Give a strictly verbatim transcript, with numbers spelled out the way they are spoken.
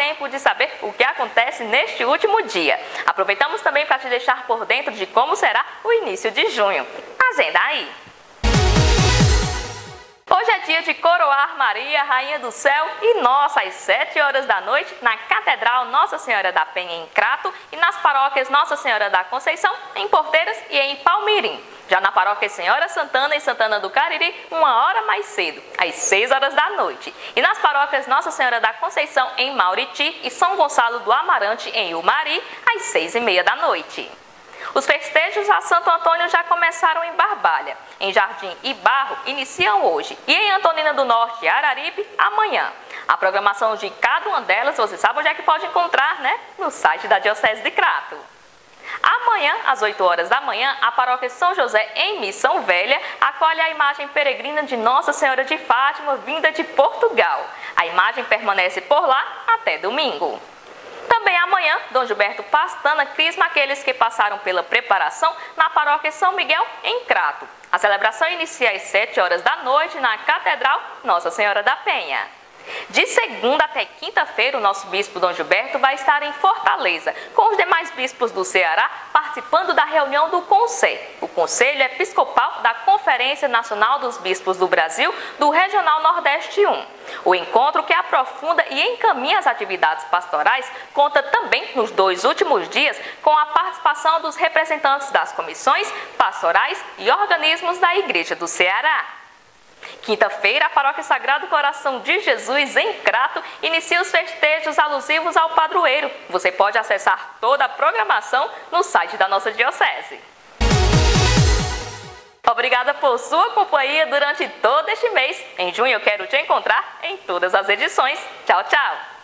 tempo de saber o que acontece neste último dia. Aproveitamos também para te deixar por dentro de como será o início de junho. Agenda aí! Hoje é dia de coroar Maria, Rainha do Céu e Nossa, às sete horas da noite, na Catedral Nossa Senhora da Penha, em Crato, e nas paróquias Nossa Senhora da Conceição, em Porteiras e em Palmirim. Já na paróquia Senhora Santana, em Santana do Cariri, uma hora mais cedo, às seis horas da noite. E nas paróquias Nossa Senhora da Conceição, em Mauriti, e São Gonçalo do Amarante, em Umari, às seis e meia da noite. Os festejos a Santo Antônio já começaram em Barbalha. Em Jardim e Barro iniciam hoje e em Antonina do Norte e Araripe amanhã. A programação de cada uma delas você sabe onde é que pode encontrar, né? No site da Diocese de Crato. Amanhã, às oito horas da manhã, a paróquia São José, em Missão Velha, acolhe a imagem peregrina de Nossa Senhora de Fátima, vinda de Portugal. A imagem permanece por lá até domingo. Também amanhã, Dom Gilberto Pastana crisma aqueles que passaram pela preparação na paróquia São Miguel, em Crato. A celebração inicia às sete horas da noite na Catedral Nossa Senhora da Penha. De segunda até quinta-feira, o nosso bispo Dom Gilberto vai estar em Fortaleza, com os demais bispos do Ceará participando da reunião do Conselho, o Conselho Episcopal da Conferência Nacional dos Bispos do Brasil, do Regional Nordeste um. O encontro, que aprofunda e encaminha as atividades pastorais, conta também, nos dois últimos dias, com a participação dos representantes das comissões, pastorais e organismos da Igreja do Ceará. Quinta-feira, a Paróquia Sagrado Coração de Jesus, em Crato, inicia os festejos alusivos ao padroeiro. Você pode acessar toda a programação no site da nossa Diocese. Obrigada por sua companhia durante todo este mês. Em junho eu quero te encontrar em todas as edições. Tchau, tchau!